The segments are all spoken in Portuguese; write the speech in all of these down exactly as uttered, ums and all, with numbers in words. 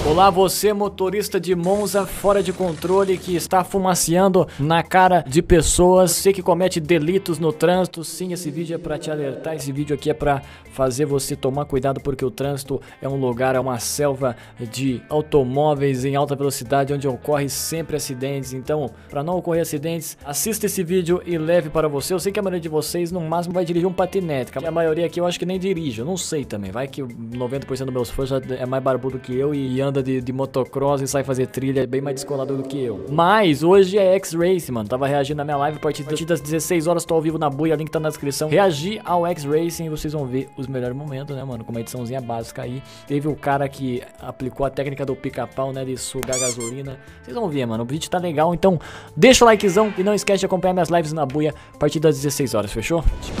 Olá, você motorista de Monza fora de controle que está fumaciando na cara de pessoas, você que comete delitos no trânsito. Sim, esse vídeo é para te alertar, esse vídeo aqui é para fazer você tomar cuidado, porque o trânsito é um lugar, é uma selva de automóveis em alta velocidade onde ocorre sempre acidentes. Então, para não ocorrer acidentes, assista esse vídeo e leve para você. Eu sei que a maioria de vocês no máximo vai dirigir um patinete, a maioria aqui eu acho que nem dirige, eu não sei também, vai que noventa por cento dos meus fãs já é mais barbudo que eu e anda de, de motocross e sai fazer trilha, é bem mais descolado do que eu. Mas hoje é X-Race, mano. Tava reagindo na minha live a partir das dezesseis horas, tô ao vivo na buia, link tá na descrição. Reagi ao X-Racing e vocês vão ver os melhores momentos, né, mano? Com uma ediçãozinha básica aí. Teve o cara que aplicou a técnica do pica-pau, né, de sugar gasolina. Vocês vão ver, mano. O vídeo tá legal, então deixa o likezão e não esquece de acompanhar minhas lives na buia a partir das dezesseis horas, fechou?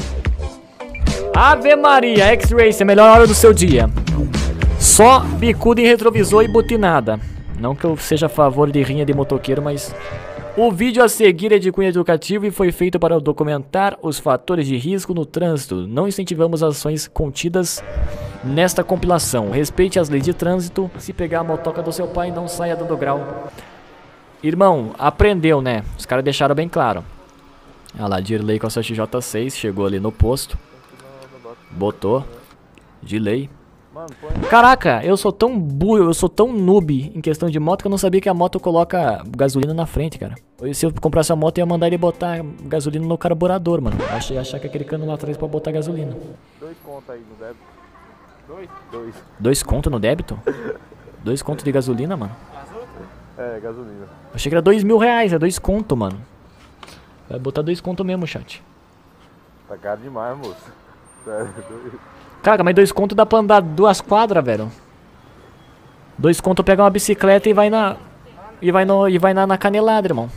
Ave Maria, X-Race, a melhor hora do seu dia. Só bicuda em retrovisor e butinada. Não que eu seja a favor de rinha de motoqueiro, mas... O vídeo a seguir é de cunho educativo e foi feito para documentar os fatores de risco no trânsito. Não incentivamos ações contidas nesta compilação. Respeite as leis de trânsito. Se pegar a motoca do seu pai, não saia dando grau. Irmão, aprendeu, né? Os caras deixaram bem claro. Olha lá, Dirley com a sua X J seis. Chegou ali no posto. Botou. De lei. Caraca, eu sou tão burro, eu sou tão noob em questão de moto que eu não sabia que a moto coloca gasolina na frente, cara. Se eu comprasse a moto, eu ia mandar ele botar gasolina no carburador, mano. Eu achei achar que aquele cano lá atrás pra botar gasolina. Dois contos aí no débito. Dois? Dois. Dois contos no débito? Dois contos de gasolina, mano? É, gasolina. Eu achei que era dois mil reais, é dois contos, mano. Vai botar dois contos mesmo, chat. Tá caro demais, moço. Sério, dois. Cara, mas dois contos dá pra andar duas quadras, velho. Dois contos pegar uma bicicleta e vai na... E vai, no, e vai na, na canelada, irmão.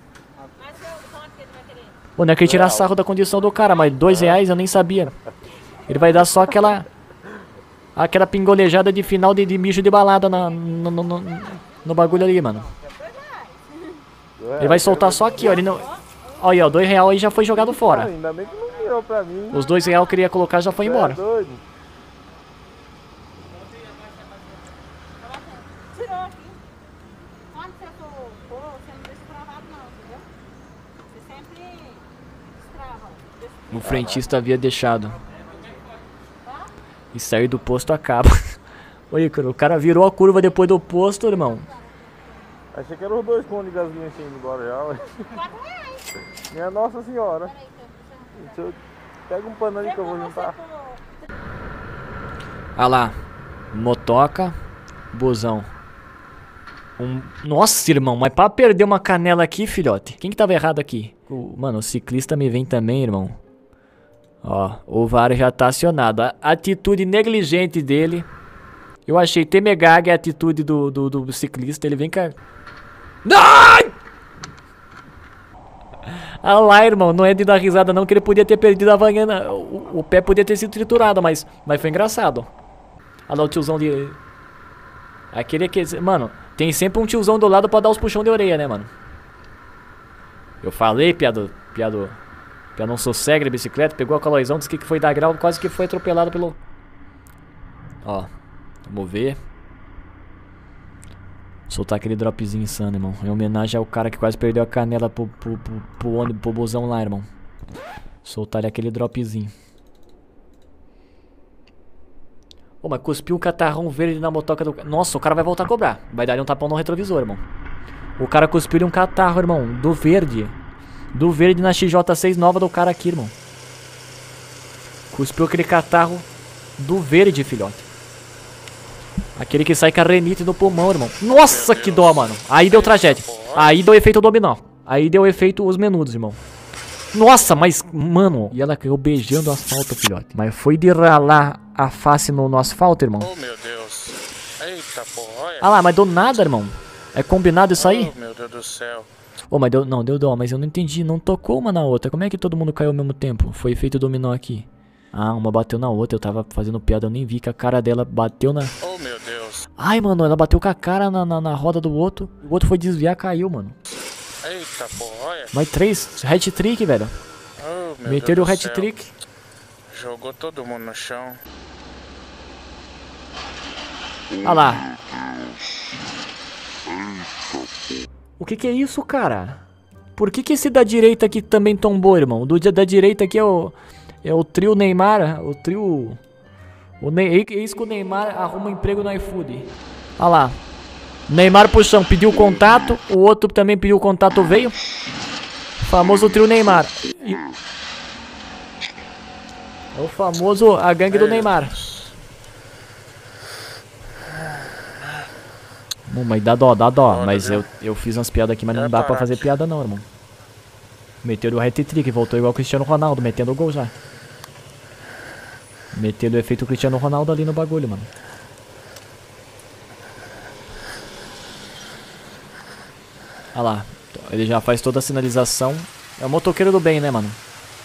Pô, não é que ele tirar sarro da condição do cara, mas dois reais eu nem sabia. Ele vai dar só aquela... Aquela pingolejada de final de, de mijo de balada na, no, no, no, no bagulho ali, mano. Ele vai soltar só aqui, ó. Ele não... Olha aí, ó, dois reais aí já foi jogado fora. Ainda bem que não virou pra mim. Os dois reais que eu queria colocar já foi embora. É doido. Tirou aqui. Quando você for pôr, você não deixa travado não, entendeu? Você sempre destrava. O frentista havia deixado. E sair do posto acaba. Oi, cara, o cara virou a curva depois do posto, irmão. Achei que eram os dois contos de gasolina assim indo embora já, ué. quatro reais. Minha Nossa Senhora. Deixa eu... Pega um pano ali que eu vou juntar. Ah lá. Motoca. Busão. Um... Nossa, irmão, mas pra perder uma canela aqui, filhote. Quem que tava errado aqui? O... Mano, o ciclista me vem também, irmão. Ó, o V A R já tá acionado. A atitude negligente dele. Eu achei temegag a atitude do, do, do ciclista. Ele vem cá. Ai! Ah lá, irmão, não é de dar risada não, que ele podia ter perdido a vanhana. O, o pé podia ter sido triturado, mas, mas foi engraçado. Olha lá o tiozão de... Aquele aqui... Mano, tem sempre um tiozão do lado pra dar os puxão de orelha, né, mano? Eu falei, piado... Piado... Piado não sossegue de bicicleta, pegou a caloizão, disse que foi dar grau, quase que foi atropelado pelo... Ó, vamos ver. Soltar aquele dropzinho insano, irmão. Em homenagem ao cara que quase perdeu a canela pro, pro, pro, pro ônibus, pro busão lá, irmão. Soltar aquele dropzinho. Ô, mas cuspiu um catarrão verde na motoca do... Nossa, o cara vai voltar a cobrar. Vai dar um tapão no retrovisor, irmão. O cara cuspiu um catarro, irmão. Do verde. Do verde na X J seis nova do cara aqui, irmão. Cuspiu aquele catarro do verde, filhote. Aquele que sai com a renite no pulmão, irmão. Nossa, que dó, mano. Aí deu tragédia. Aí deu efeito dominó. Aí deu efeito os menudos, irmão. Nossa, mas, mano. E ela caiu beijando o asfalto, filhote. Mas foi de ralar a face no, no asfalto, irmão. Oh, meu Deus. Eita, porra, olha. Ah lá, mas do nada, irmão. É combinado isso aí? Oh, meu Deus do céu. Ô, oh, mas deu... Não, deu dó, mas eu não entendi. Não tocou uma na outra. Como é que todo mundo caiu ao mesmo tempo? Foi efeito dominó aqui. Ah, uma bateu na outra. Eu tava fazendo piada, eu nem vi que a cara dela bateu na... Oh, meu Deus. Ai, mano, ela bateu com a cara na, na, na roda do outro. O outro foi desviar, caiu, mano. Eita, porra, olha. Mais três. Hat-trick, velho. Oh, meu Meteram o Deus do hat-trick. céu. Jogou todo mundo no chão. Olha lá. O que que é isso, cara? Por que que esse da direita aqui também tombou, irmão? Do da direita aqui é o... É o trio Neymar. O trio... O ne... Eis que o Neymar arruma emprego no iFood. Olha lá. Neymar puxão, pediu contato. O outro também pediu contato, veio. Famoso trio Neymar. E... É o famoso... A gangue do Neymar. Bom, mas dá dó, dá dó. Olha, mas viu? eu, eu fiz umas piadas aqui, mas não Quero dá pra parar fazer aqui. piada não, irmão. Meteu o hat-trick, voltou igual o Cristiano Ronaldo, metendo o gol já. Metendo o efeito Cristiano Ronaldo ali no bagulho, mano. Olha lá, ele já faz toda a sinalização. É o motoqueiro do bem, né, mano?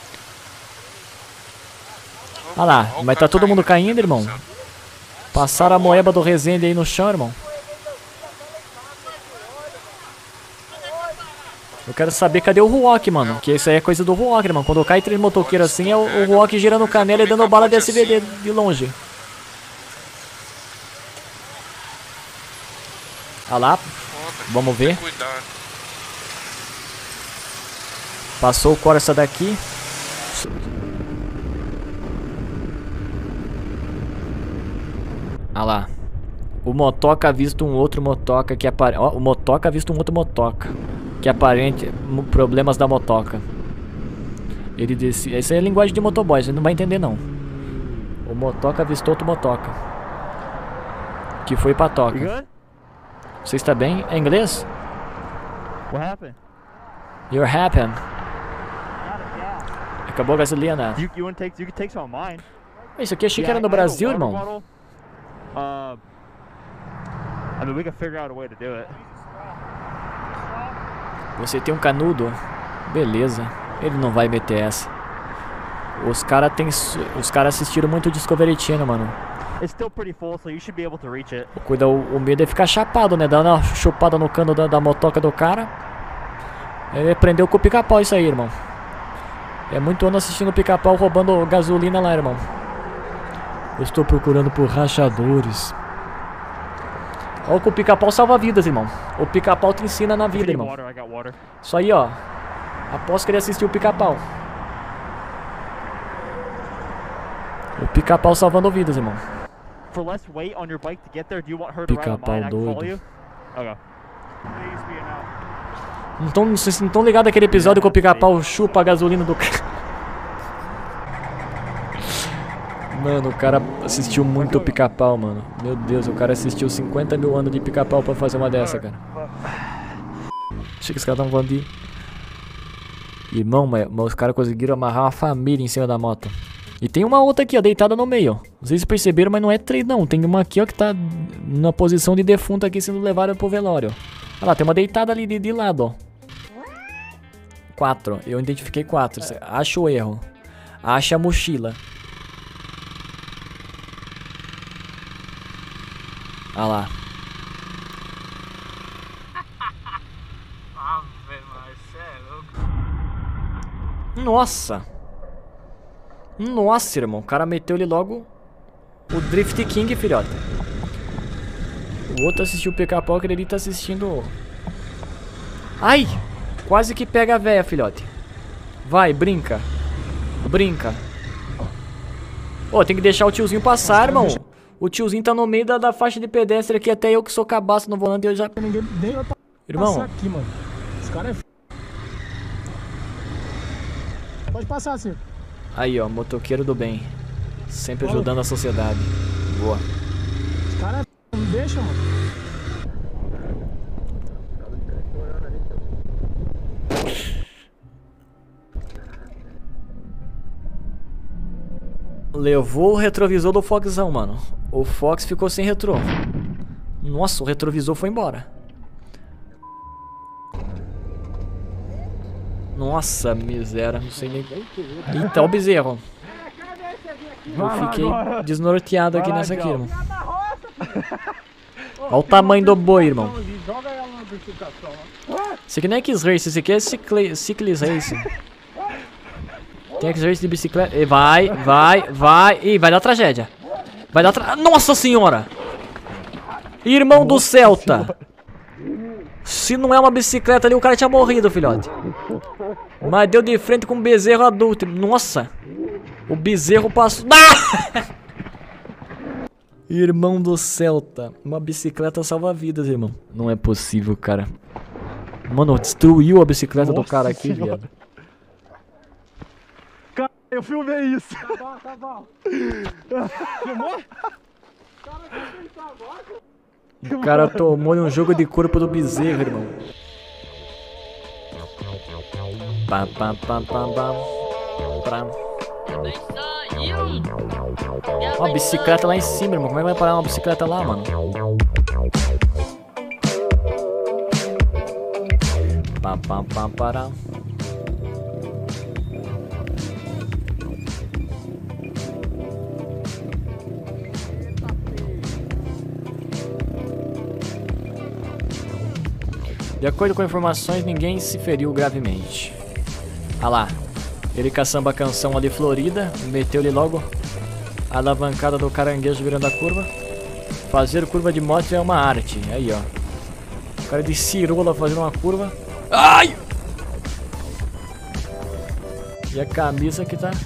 Olha lá, mas tá todo mundo caindo, irmão. Passaram a moeba do Resende aí no chão, irmão. Eu quero saber cadê o Ruok, mano. Que isso aí é coisa do Ruok, irmão. Quando cai três motoqueiros assim, é o, o Ruok girando canela e dando bala de S V D de longe. Olha lá. Vamos ver. Cuidado. Passou o Corsa daqui. Olha lá. O motoca avista um outro motoca que aparece. Ó, o motoca avista um outro motoca. Que aparente problemas da motoca. Ele disse. Essa é a linguagem de motoboy, você não vai entender não. O motoca avistou outro motoca. Que foi pra toca. Você está bem? É inglês? What happened? You're happy. Acabou a gasolina. You, you, want to take, you can take some of mine. Isso aqui achei que Yeah, era no I have a Brasil, water irmão. bottle. Uh, I mean, we can figure out a way to do it. Você tem um canudo? Beleza. Ele não vai meter essa. Os caras tem, os caras assistiram muito Discovery Channel, mano. It's still pretty full, so you should be able to reach it. Cuida, o, o medo é ficar chapado, né? Dar uma chupada no cano da, da motoca do cara. Ele prendeu com o pica-pau isso aí, irmão. É muito ano assistindo o pica-pau roubando gasolina lá, irmão. Eu estou procurando por rachadores. Olha que o pica-pau salva vidas, irmão. O pica-pau te ensina na If you vida, need irmão. water, I got water. Isso aí, ó. Após querer assistir o pica-pau. O pica-pau salvando vidas, irmão. For less weight on your bike to get there, do you want her to ride on Pica-pau mine? I can follow doido. you? Okay. Please be out. Não tão, vocês não estão ligados àquele episódio que o pica-pau chupa a gasolina do cara? Mano, o cara assistiu muito o pica-pau, mano. Meu Deus, o cara assistiu cinquenta mil anos de pica-pau pra fazer uma dessa, cara. Achei que os caras estavam falando de... Irmão, mas, mas os caras conseguiram amarrar uma família em cima da moto. E tem uma outra aqui, ó, deitada no meio. Não sei se vocês perceberam, mas não é três, não. Tem uma aqui, ó, que tá na posição de defunto aqui, sendo levada pro velório. Olha lá, tem uma deitada ali de, de lado, ó. Quatro. Eu identifiquei quatro. Acha o erro. Acha a mochila. Olha lá. Nossa. Nossa, irmão. O cara meteu-lhe logo o Drift King, filhote. O outro assistiu o pica-pau, que ele tá assistindo... Ai! Quase que pega a véia, filhote. Vai, brinca. Brinca. Ô, tem que deixar o tiozinho passar, irmão. O tiozinho tá no meio da, da faixa de pedestre aqui. Até eu que sou cabaço no volante, eu já... Ninguém nem vai Irmão. passar aqui, mano. Os caras é f... Pode passar, Circo. Aí, ó, motoqueiro do bem. Sempre ajudando a sociedade. Boa. Os caras é f... Não deixa, mano. Levou o retrovisor do Foxão, mano. O Fox ficou sem retrô. Nossa, o retrovisor foi embora. Nossa, miséria. Não sei nem... Eita, o bezerro. Eu fiquei desnorteado aqui nessa aqui, irmão. Olha o tamanho do boi, irmão. Esse aqui não é X-Race, esse aqui é Cyclis Race. Tem X-Race de bicicleta. E vai, vai, vai. Ih, vai dar tragédia. Vai dar tra... Nossa senhora! Irmão do Celta! Se não é uma bicicleta ali, o cara tinha morrido, filhote. Mas deu de frente com um bezerro adulto. Nossa! O bezerro passou... Ah! Irmão do Celta. Uma bicicleta salva vidas, irmão. Não é possível, cara. Mano, destruiu a bicicleta Nossa do cara aqui, viado. Cara, eu filmei isso. Tá bom, tá bom. Filmou? O cara tomou um jogo de corpo do bezerro, irmão. Pam, pam, pam, pam, pam. Pam. Uma bicicleta lá em cima, irmão. Como é que vai parar uma bicicleta lá, mano? Pam, pam, pam, param. De acordo com informações, ninguém se feriu gravemente. Ah lá, ele caçamba a canção ali Florida, meteu-lhe logo a alavancada do caranguejo virando a curva. Fazer curva de moto é uma arte, aí ó. O cara de cirola fazendo uma curva. Ai! E a camisa que tá...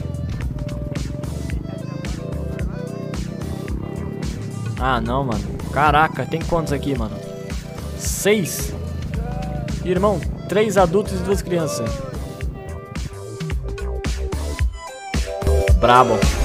Ah não, mano. Caraca, tem quantos aqui, mano? Seis? Irmão, três adultos e duas crianças. Brabo.